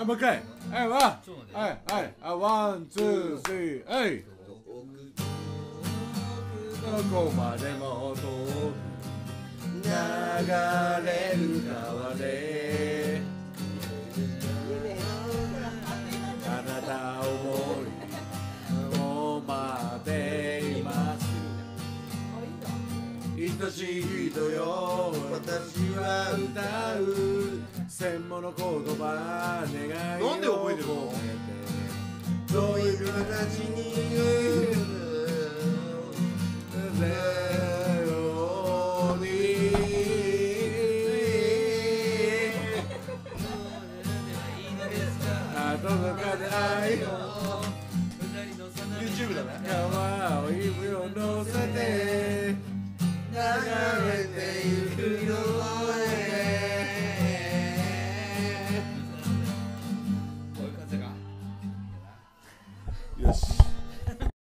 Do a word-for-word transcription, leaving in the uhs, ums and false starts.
あ、もう一回。はい、ワン。はい、はい。あ、ワン、ツー、スリー、はい。どこまでも遠く流れる川であなたを思いを待っています愛しい人よ私は歌う千もの言葉願いをなんで覚えてるのどういう形に届かない YouTube だね川を指を乗せて流れてゆくのへよし